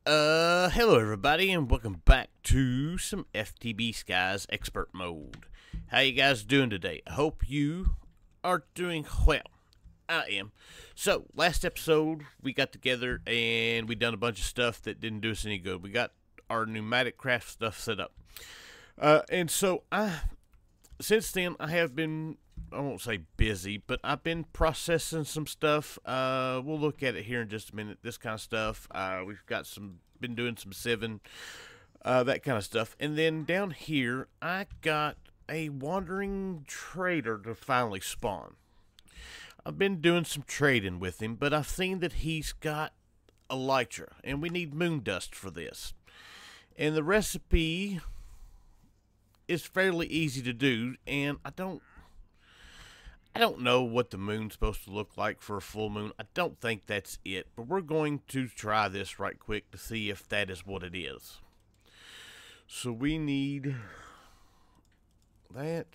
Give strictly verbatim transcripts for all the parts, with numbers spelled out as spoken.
Uh, hello everybody, and welcome back to some F T B Skies Expert Mode. How you guys doing today? I hope you are doing well. I am. So, last episode, we got together and we done a bunch of stuff that didn't do us any good. We got our pneumatic craft stuff set up. Uh, and so, I, since then, I have been, I won't say busy, but I've been processing some stuff. Uh, we'll look at it here in just a minute. This kind of stuff. Uh, we've got some, been doing some sieving, uh, that kind of stuff. And then down here, I got a wandering trader to finally spawn. I've been doing some trading with him, but I've seen that he's got elytra, and we need moon dust for this. And the recipe is fairly easy to do, and I don't I don't know what the moon's supposed to look like for a full moon. I don't think that's it, but we're going to try this right quick to see if that is what it is. So we need that.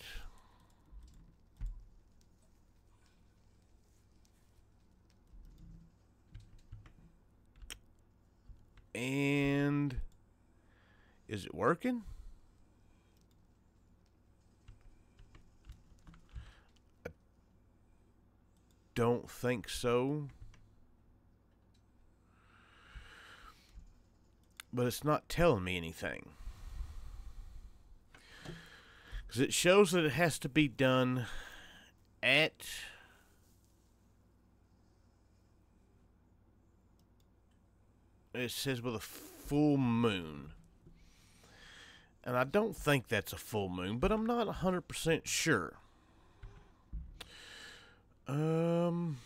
And is it working? I don't think so. But it's not telling me anything. Because it shows that it has to be done at it says with a full moon. And I don't think that's a full moon, but I'm not one hundred percent sure. Um,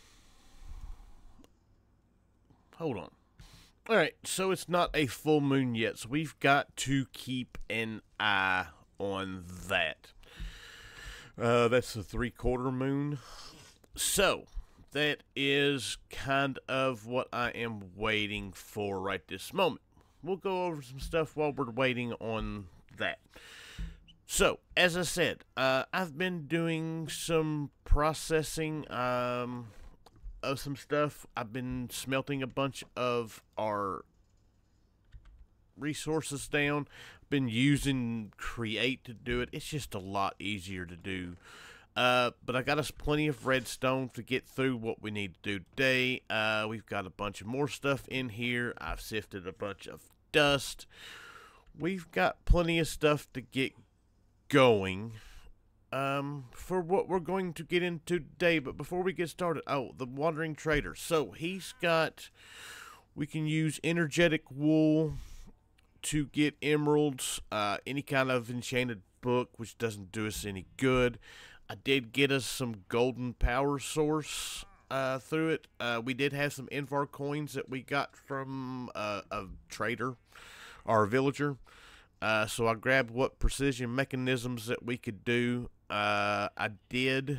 hold on. Alright, so it's not a full moon yet, so we've got to keep an eye on that. Uh, that's the three-quarter moon. So, that is kind of what I am waiting for right this moment. We'll go over some stuff while we're waiting on that. So, as I said, uh, I've been doing some processing um, of some stuff. I've been smelting a bunch of our resources down. I've been using Create to do it. It's just a lot easier to do. Uh, but I got us plenty of redstone to get through what we need to do today. Uh, we've got a bunch of more stuff in here. I've sifted a bunch of dust. We've got plenty of stuff to get going um, for what we're going to get into today. But before we get started, oh, the wandering trader. So he's got, we can use energetic wool to get emeralds, uh, any kind of enchanted book, which doesn't do us any good. I did get us some golden power source uh, through it. Uh, we did have some Invar coins that we got from uh, a trader or a villager. Uh, so I grabbed what precision mechanisms that we could do. Uh, I did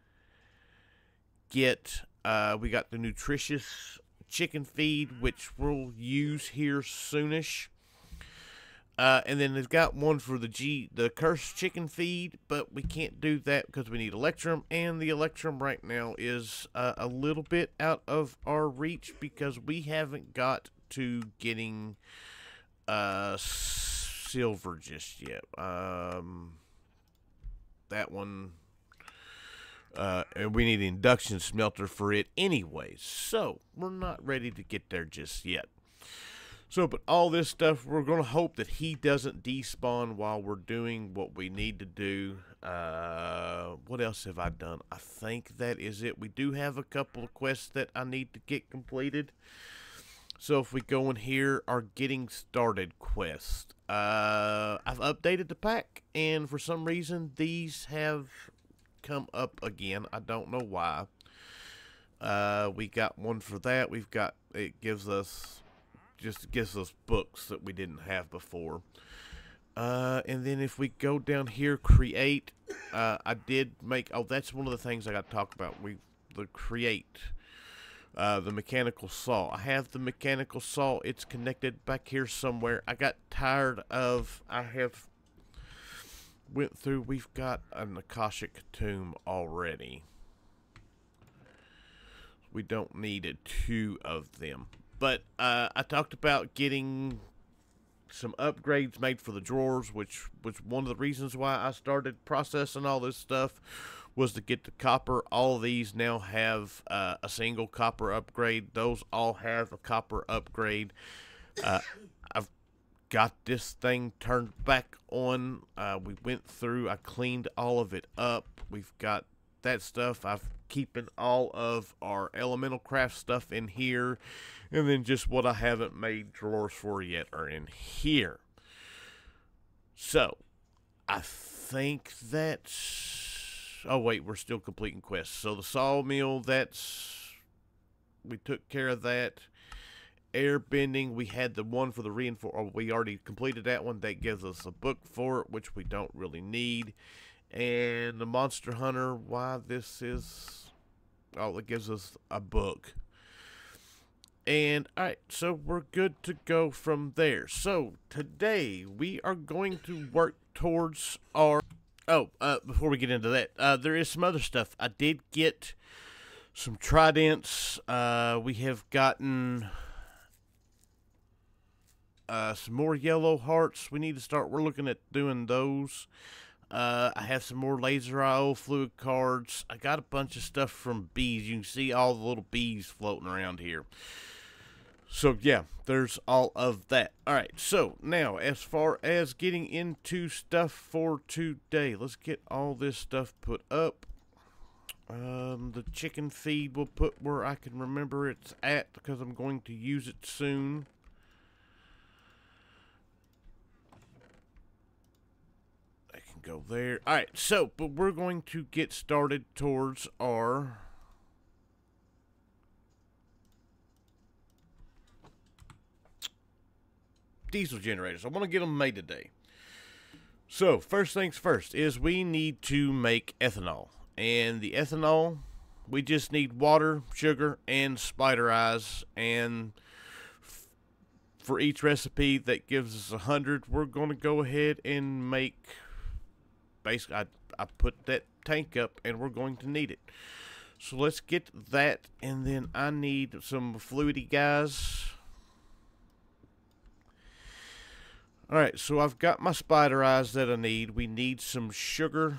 get, uh, we got the nutritious chicken feed, which we'll use here soonish. Uh, and then they've got one for the G, the cursed chicken feed, but we can't do that because we need electrum, and the electrum right now is uh, a little bit out of our reach because we haven't got to getting uh, silver just yet. Um, that one, uh, and we need an induction smelter for it anyways, so we're not ready to get there just yet. So, but all this stuff, we're going to hope that he doesn't despawn while we're doing what we need to do. Uh, what else have I done? I think that is it. We do have a couple of quests that I need to get completed. So, if we go in here, our getting started quest. Uh, I've updated the pack, and for some reason, these have come up again. I don't know why. Uh, we got one for that. We've got, it gives us... just gives us books that we didn't have before. Uh, and then if we go down here, create, uh, I did make, oh, that's one of the things I got to talk about. We, the create, uh, the mechanical saw. I have the mechanical saw. It's connected back here somewhere. I got tired of, I have went through, we've got an Akashic tomb already. We don't need two of them. but uh, I talked about getting some upgrades made for the drawers, which was one of the reasons why I started processing all this stuff, was to get the copper. All of these now have uh, a single copper upgrade. Those all have a copper upgrade. Uh, I've got this thing turned back on. Uh, we went through, I cleaned all of it up. We've got that stuff. I've keeping all of our elemental craft stuff in here, and then just what I haven't made drawers for yet are in here. So I think that's, oh wait, we're still completing quests. So the sawmill, that's, we took care of that. Airbending, we had the one for the reinforce, oh, we already completed that one. That gives us a book for it, which we don't really need. And the monster hunter, why this is, oh, it gives us a book. And alright, so we're good to go from there. So today we are going to work towards our, oh, uh, before we get into that, uh, there is some other stuff. I did get some tridents. Uh, we have gotten uh, some more yellow hearts. We need to start, we're looking at doing those. Uh, I have some more laser I O fluid cards. I got a bunch of stuff from bees. You can see all the little bees floating around here. So, yeah, there's all of that. Alright, so now, as far as getting into stuff for today, let's get all this stuff put up. Um, the chicken feed we'll put where I can remember it's at, because I'm going to use it soon. Go there. Alright, so, but we're going to get started towards our diesel generators. I want to get them made today. So, first things first is we need to make ethanol. And the ethanol, we just need water, sugar, and spider eyes. And for each recipe that gives us a hundred, we're going to go ahead and make... Basically, I, I put that tank up, and we're going to need it. So let's get that, and then I need some fluidy guys. Alright, so I've got my spider eyes that I need. We need some sugar.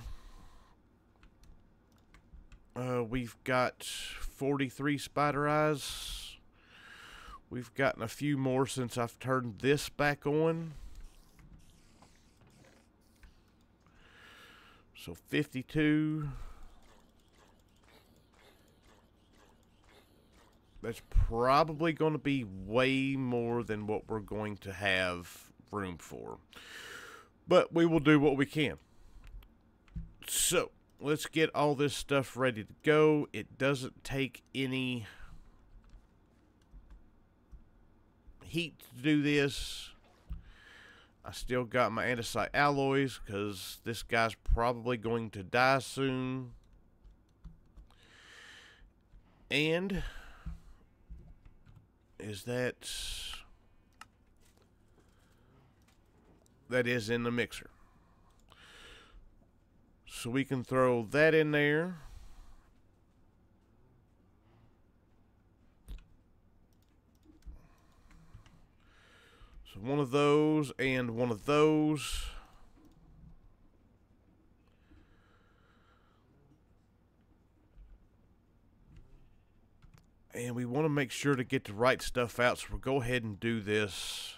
Uh, we've got forty-three spider eyes. We've gotten a few more since I've turned this back on. So fifty-two. That's probably going to be way more than what we're going to have room for. But we will do what we can. So, let's get all this stuff ready to go. It doesn't take any heat to do this. I still got my andesite alloys because this guy's probably going to die soon. And is that that is in the mixer. So we can throw that in there. So one of those and one of those. And we want to make sure to get the right stuff out, so we'll go ahead and do this.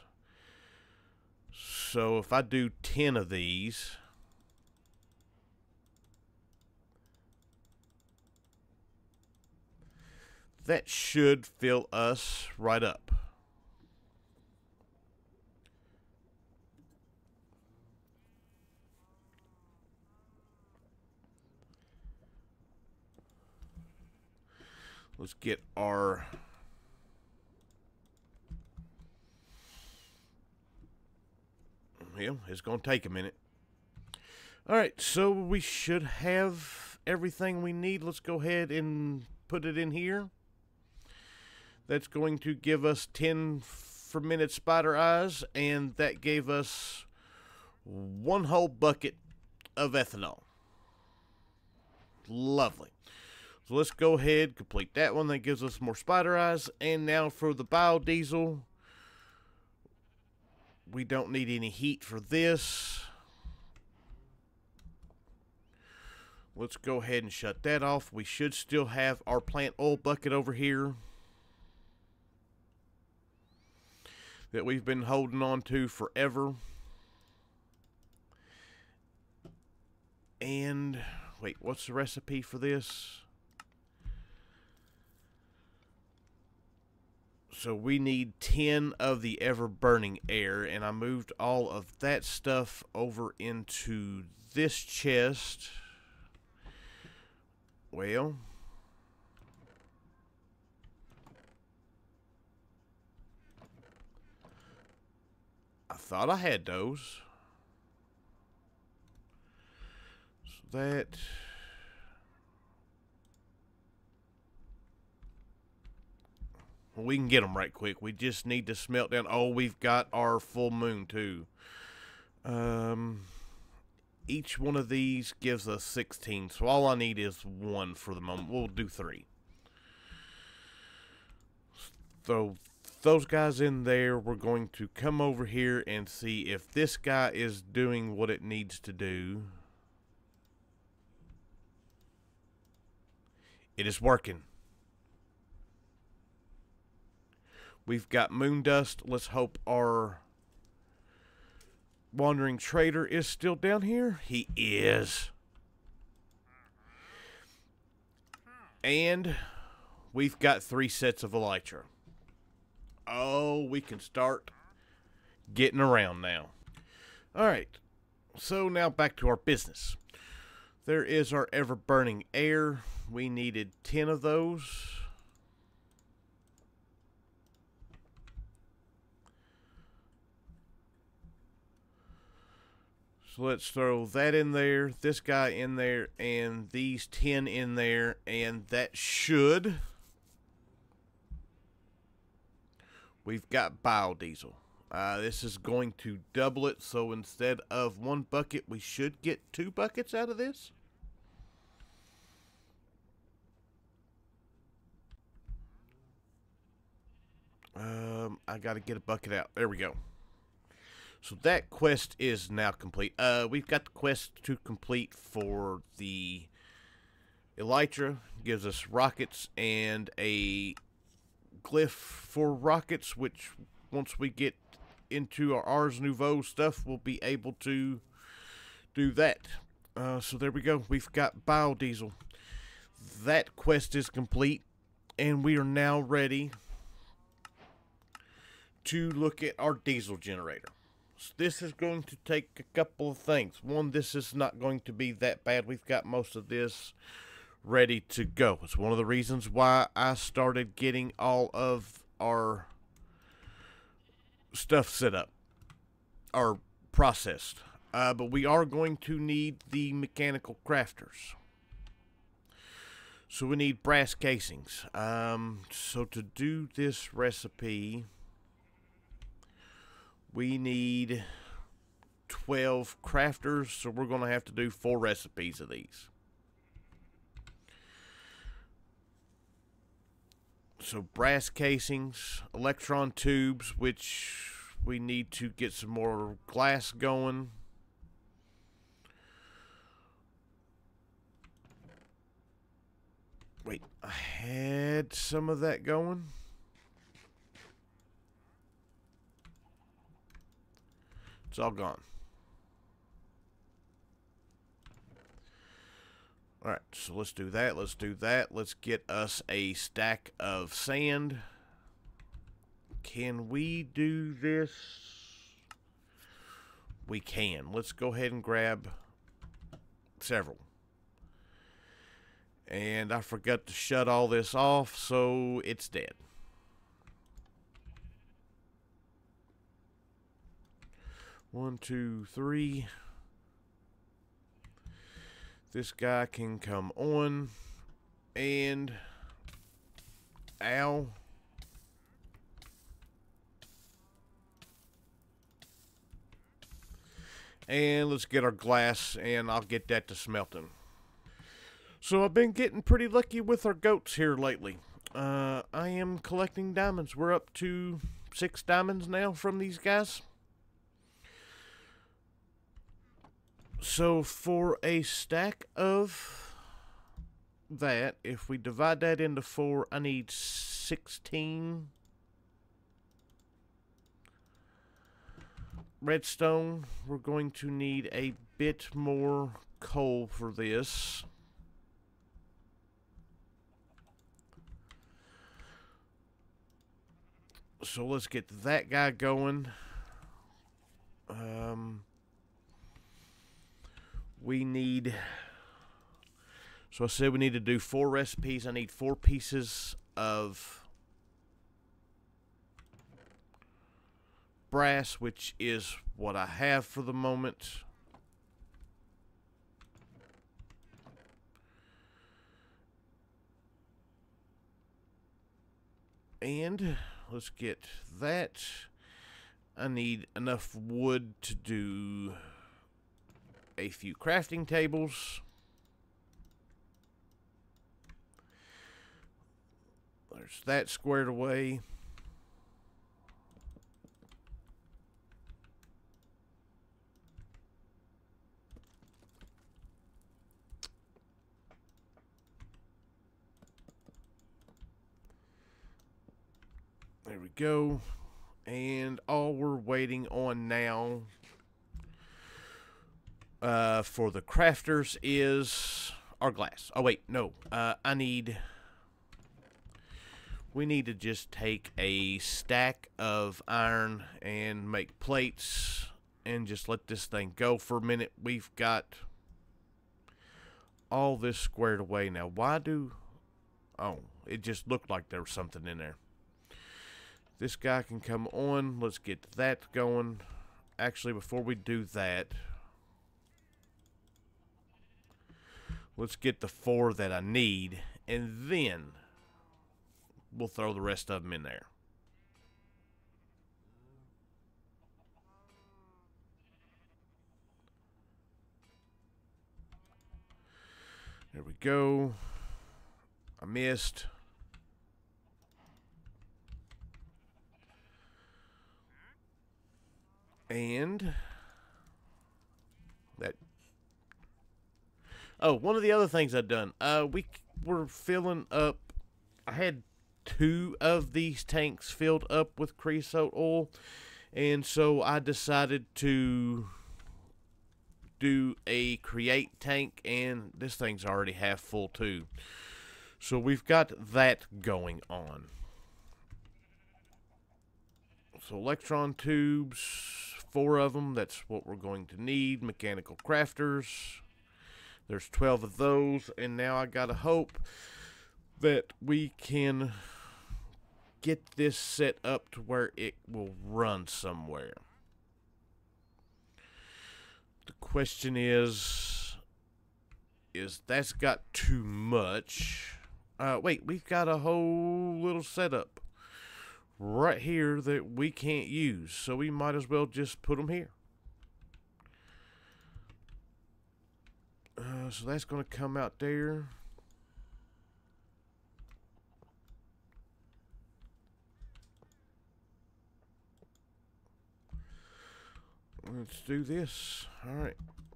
So if I do ten of these, that should fill us right up. Let's get our yeah, it's going to take a minute. Alright, so we should have everything we need. Let's go ahead and put it in here. That's going to give us ten fermented spider eyes, and that gave us one whole bucket of ethanol. Lovely. So let's go ahead, complete that one. That gives us more spider eyes. And now for the biodiesel. We don't need any heat for this. Let's go ahead and shut that off. We should still have our plant oil bucket over here that we've been holding on to forever. And wait, what's the recipe for this? So we need ten of the ever-burning air, and I moved all of that stuff over into this chest. Well, I thought I had those. So that... Well, we can get them right quick. We just need to smelt down. Oh, we've got our full moon, too. Um... Each one of these gives us sixteen, so all I need is one for the moment. We'll do three. So those guys in there, we're going to come over here and see if this guy is doing what it needs to do. It is working. We've got moon dust. Let's hope our wandering trader is still down here. He is. And we've got three sets of elytra. Oh, we can start getting around now. Alright, so now back to our business. There is our ever-burning air. We needed ten of those. So let's throw that in there, this guy in there, and these ten in there, and that should... We've got biodiesel. Uh, this is going to double it, so instead of one bucket, we should get two buckets out of this. Um, I gotta get a bucket out. There we go. So that quest is now complete. Uh, we've got the quest to complete for the elytra. Gives us rockets and a glyph for rockets, which once we get into our Ars Nouveau stuff, we'll be able to do that. Uh, so there we go. We've got biodiesel. That quest is complete, and we are now ready to look at our diesel generator. This is going to take a couple of things. One, this is not going to be that bad. We've got most of this ready to go. It's one of the reasons why I started getting all of our stuff set up or processed. Uh, but we are going to need the mechanical crafters. So we need brass casings. Um, so to do this recipe, we need twelve crafters, so we're going to have to do four recipes of these. So brass casings, electron tubes, which we need to get some more glass going. Wait, I had some of that going. It's all gone. Alright, so let's do that. Let's do that. Let's get us a stack of sand. Can we do this? We can. Let's go ahead and grab several. And I forgot to shut all this off, so it's dead. One, two, three. This guy can come on. And... Ow. And let's get our glass, and I'll get that to smelting. So I've been getting pretty lucky with our goats here lately. Uh, I am collecting diamonds. We're up to six diamonds now from these guys. So for a stack of that, if we divide that into four, I need sixteen redstone. We're going to need a bit more coal for this. So let's get that guy going. Um, we need... So I said we need to do four recipes. I need four pieces of brass, which is what I have for the moment. And let's get that. I need enough wood to do a few crafting tables. There's that squared away. There we go. And all we're waiting on now uh, for the crafters is our glass. Oh, wait, no. Uh, I need... We need to just take a stack of iron and make plates and just let this thing go for a minute. We've got all this squared away now. Why do... Oh, it just looked like there was something in there. This guy can come on. Let's get that going. Actually, before we do that, let's get the four that I need, and then we'll throw the rest of them in there. There we go. I missed. And that. Oh, one of the other things I've done. Uh, we were filling up. I had two of these tanks filled up with creosote oil, and so I decided to do a create tank, and this thing's already half full too. So we've got that going on. So electron tubes, four of them, that's what we're going to need. Mechanical crafters, there's twelve of those, and now I gotta hope that we can get this set up to where it will run somewhere. The question is, is that's got too much. Uh, wait, we've got a whole little setup right here that we can't use, so we might as well just put them here. Uh, so that's going to come out there. Let's do this. All right.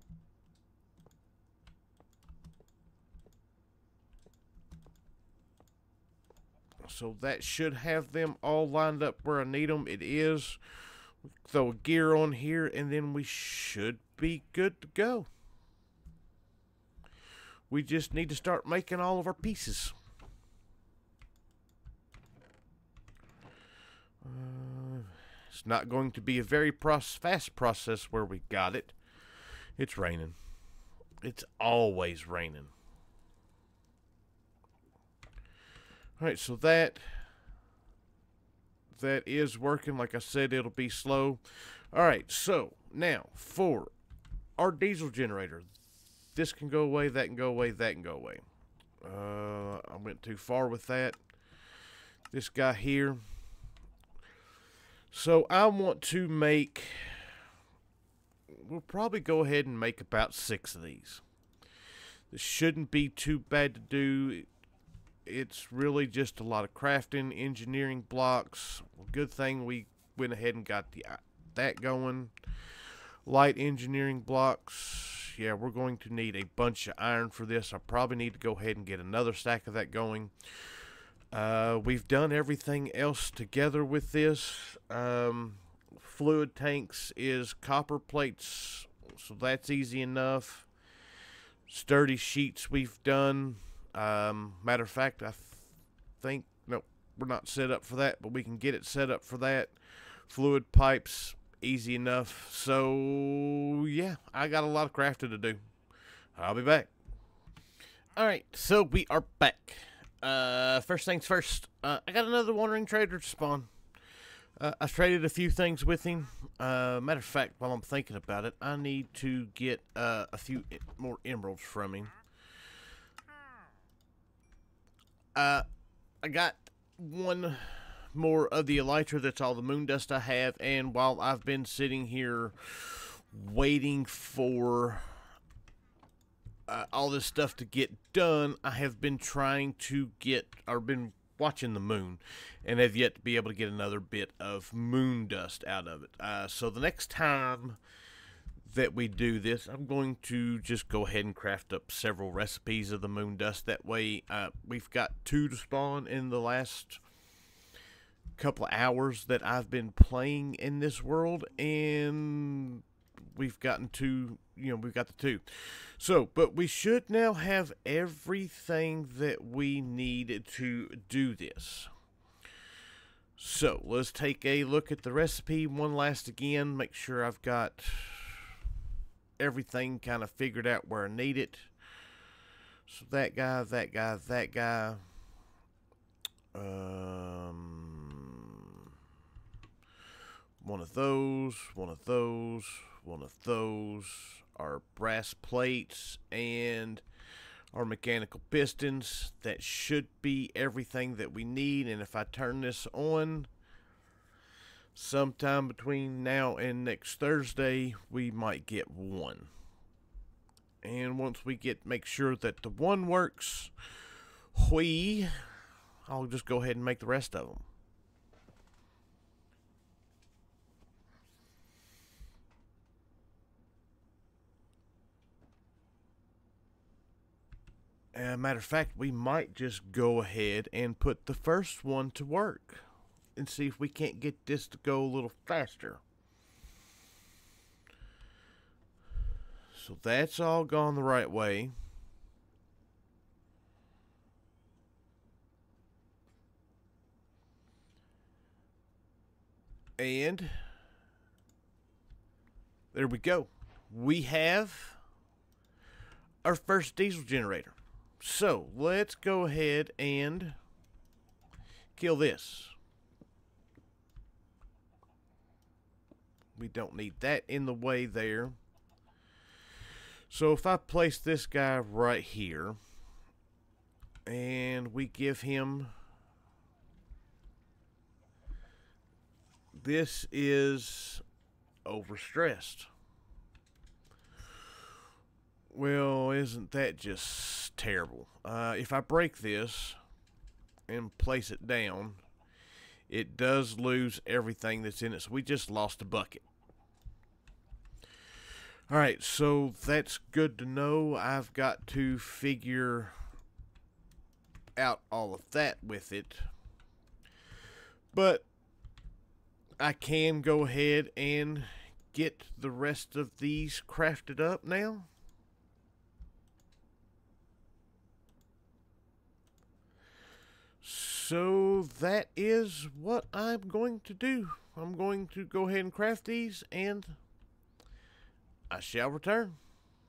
So that should have them all lined up where I need them. It is. Throw a gear on here, and then we should be good to go. We just need to start making all of our pieces. Uh, it's not going to be a very proce- fast process where we got it. It's raining. It's always raining. Alright, so that that is working. Like I said, it'll be slow. Alright, so now for our diesel generator. This can go away, that can go away, that can go away. Uh, I went too far with that. This guy here. So I want to make, we'll probably go ahead and make about six of these. This shouldn't be too bad to do. It's really just a lot of crafting, engineering blocks. Good thing we went ahead and got the that going. Light engineering blocks. Yeah, we're going to need a bunch of iron for this. I probably need to go ahead and get another stack of that going. Uh, we've done everything else together with this. Um, fluid tanks is copper plates, so that's easy enough. Sturdy sheets we've done. Um, matter of fact, I th think, no, we're not set up for that, but we can get it set up for that. Fluid pipes, easy enough. So, yeah, I got a lot of crafting to do. I'll be back. Alright, so we are back. Uh, first things first, uh, I got another wandering trader to spawn. Uh, I've traded a few things with him. Uh, matter of fact, while I'm thinking about it, I need to get uh, a few more emeralds from him. Uh, I got one more of the elytra. That's all the moon dust I have. And while I've been sitting here waiting for uh, all this stuff to get done, I have been trying to get, or been watching the moon, and have yet to be able to get another bit of moon dust out of it. Uh, so the next time that we do this, I'm going to just go ahead and craft up several recipes of the moon dust. That way, uh, we've got two to spawn in the last couple of hours that I've been playing in this world, and we've gotten two, you know, we've got the two. So, but we should now have everything that we need to do this. So, let's take a look at the recipe one last again, make sure I've got everything kind of figured out where I need it. So that guy, that guy, that guy. Um, one of those, one of those, one of those. Our brass plates and our mechanical pistons. That should be everything that we need. And if I turn this on sometime between now and next Thursday, we might get one. And once we get, make sure that the one works, we, I'll just go ahead and make the rest of them. As a matter of fact, we might just go ahead and put the first one to work and see if we can't get this to go a little faster. So that's all gone the right way. And there we go. We have our first diesel generator. So let's go ahead and kill this. We don't need that in the way there. So if I place this guy right here and we give him, this is overstressed. Well, isn't that just terrible? Uh, if I break this and place it down, it does lose everything that's in it. So we just lost a bucket. Alright, so that's good to know. I've got to figure out all of that with it. But I can go ahead and get the rest of these crafted up now. So that is what I'm going to do. I'm going to go ahead and craft these, and I shall return.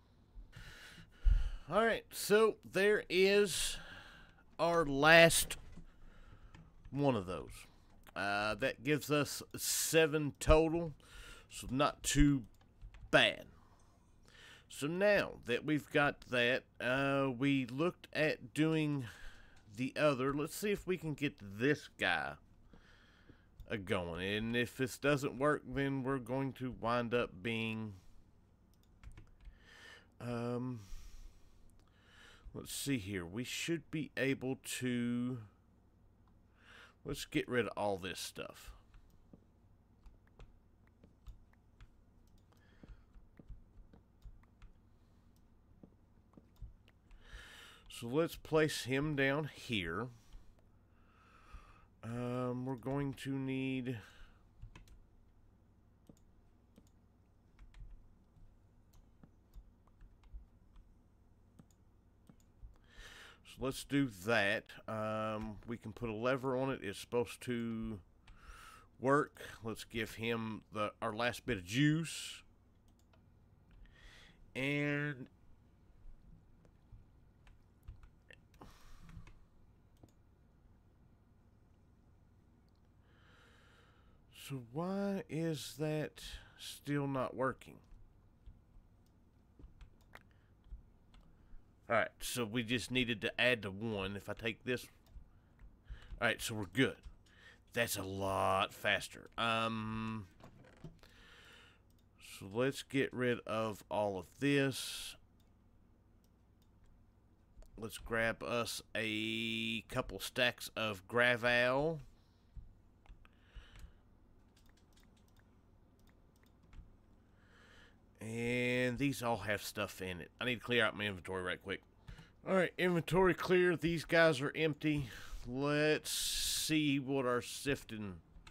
Alright, so there is our last one of those. Uh, that gives us seven total, so not too bad. So now that we've got that, uh, we looked at doing the other. Let's see if we can get this guy a going. And if this doesn't work, then we're going to wind up being um Let's see here. We should be able to... Let's get rid of all this stuff. So let's place him down here. Um, we're going to need... So let's do that. Um, we can put a lever on it. It's supposed to work. Let's give him the our last bit of juice. And so why is that still not working? Alright, so we just needed to add the one. If I take this... Alright, so we're good. That's a lot faster. Um, so let's get rid of all of this. Let's grab us a couple stacks of gravel. And these all have stuff in it. I need to clear out my inventory right quick. Alright, inventory clear. These guys are empty. Let's see what our sifting...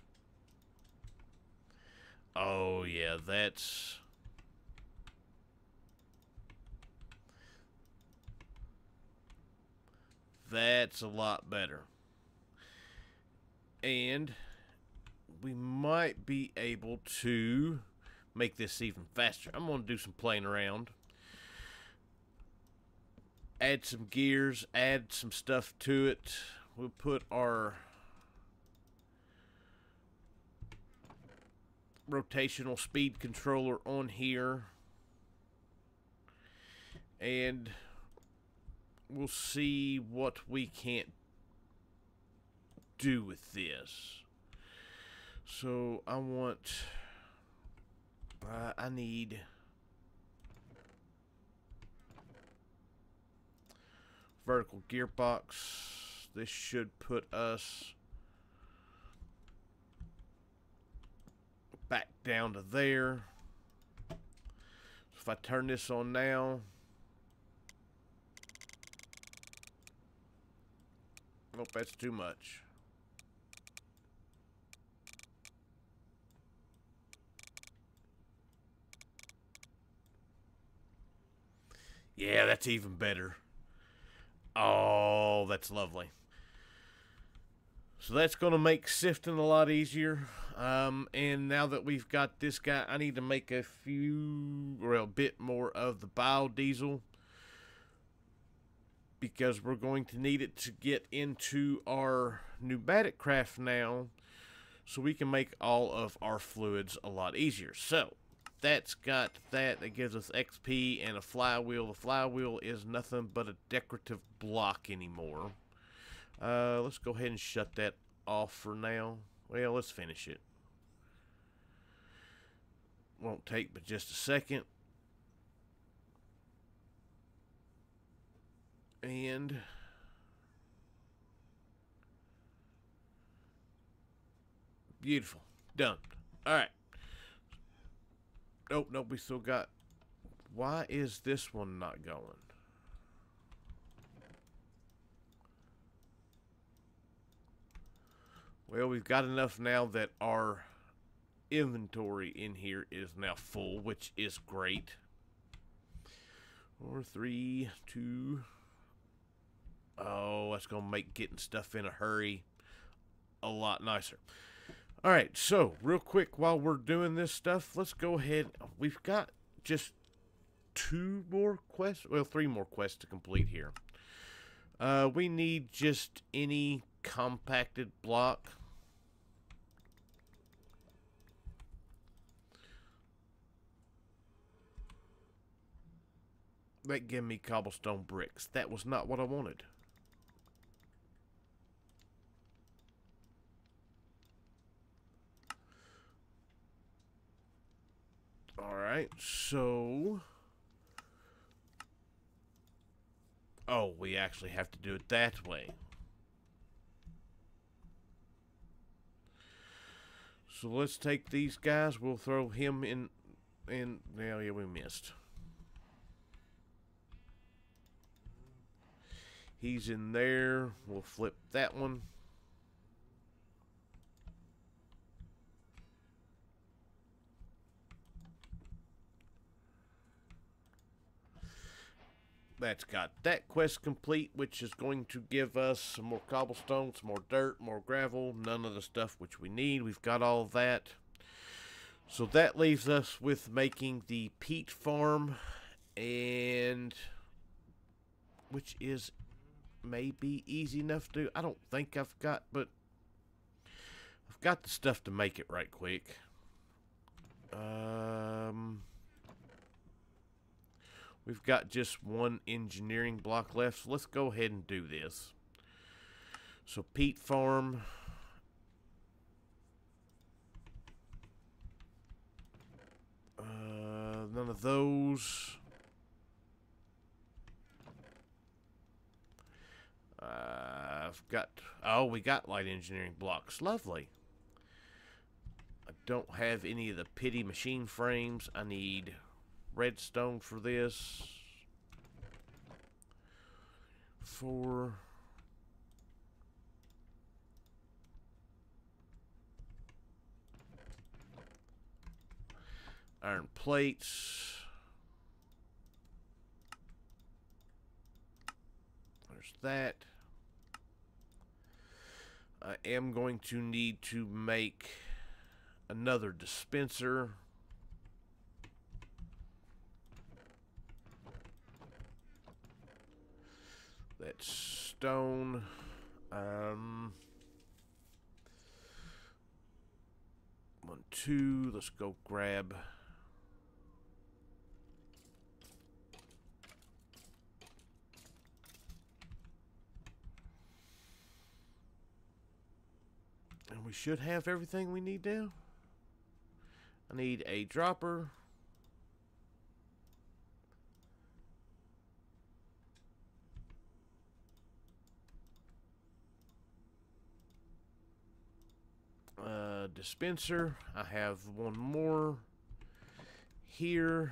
Oh, yeah, that's... That's a lot better. And we might be able to make this even faster. I'm going to do some playing around. Add some gears, add some stuff to it. We'll put our rotational speed controller on here. And we'll see what we can't do with this. So I want... Uh, I need vertical gearbox. This should put us back down to there. So if I turn this on now, nope, that's too much. Yeah, that's even better. Oh, that's lovely. So that's going to make sifting a lot easier. Um, and now that we've got this guy, I need to make a few, or a bit more of the biodiesel, because we're going to need it to get into our pneumatic craft now, so we can make all of our fluids a lot easier. So that's got that. That gives us X P and a flywheel. The flywheel is nothing but a decorative block anymore. Uh, let's go ahead and shut that off for now. Well, let's finish it. Won't take but just a second. And beautiful. Done. Alright. Nope, nope, we still got... Why is this one not going? Well, we've got enough now that our inventory in here is now full, which is great. Four, three, two... Oh, that's going to make getting stuff in a hurry a lot nicer. Alright, so, real quick, while we're doing this stuff, let's go ahead. We've got just two more quests, well, three more quests to complete here. Uh, we need just any compacted block. That gave me cobblestone bricks. That was not what I wanted. Alright, so Oh, we actually have to do it that way. So let's take these guys. We'll throw him in. And now, yeah, we missed. He's in there. We'll flip that one. That's got that quest complete, which is going to give us some more cobblestone, some more dirt, more gravel, none of the stuff which we need. We've got all of that. So that leaves us with making the peat farm, and which is maybe easy enough to do. I don't think I've got, but I've got the stuff to make it right quick. Um... We've got just one engineering block left, so let's go ahead and do this. So peat farm. Uh, none of those. Uh, I've got, oh, we got light engineering blocks. Lovely. I don't have any of the pity machine frames. I need redstone for this. Four. Iron plates. There's that. I am going to need to make another dispenser. That's stone. Um, one, two. Let's go grab. And we should have everything we need now. I need a dropper. Uh, dispenser. I have one more here.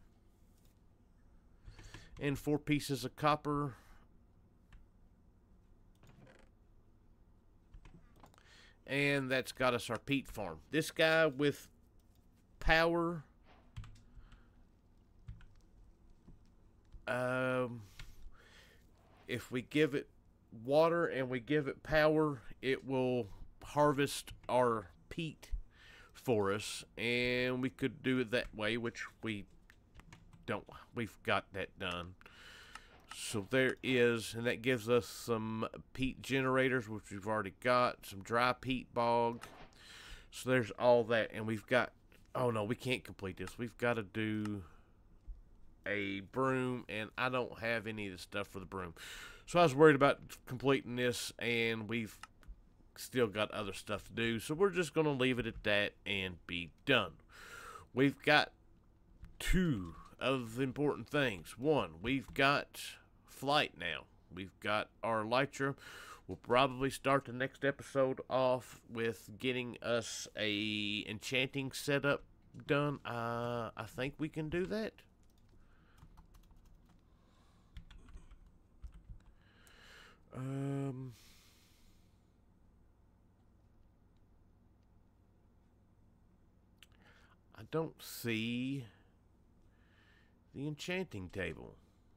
And four pieces of copper. And that's got us our peat farm. This guy with power. Um, if we give it water and we give it power, it will harvest our peat for us, and we could do it that way, which we don't. We've got that done. So there is, and that gives us some peat generators, which we've already got, some dry peat bog. So there's all that, and we've got, oh no, we can't complete this. We've got to do a broom, and I don't have any of the stuff for the broom. So I was worried about completing this, and we've still got other stuff to do, so we're just going to leave it at that and be done. We've got two of the important things. One, we've got flight now. We've got our elytra. We'll probably start the next episode off with getting us a enchanting setup done. Uh, I think we can do that. Um... I don't see the enchanting table.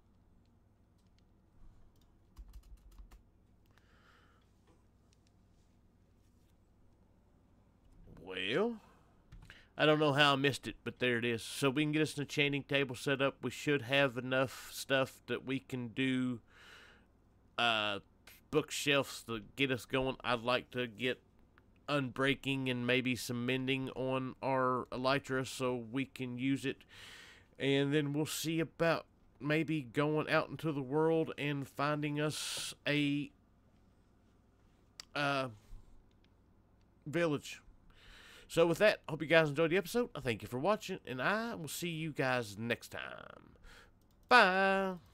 Well, I don't know how I missed it, but there it is. So we can get us an enchanting table set up. We should have enough stuff that we can do uh, bookshelves to get us going. I'd like to get unbreaking and maybe some mending on our elytra so we can use it, and then we'll see about maybe going out into the world and finding us a uh, village. So with that, hope you guys enjoyed the episode. I thank you for watching, and I will see you guys next time. Bye.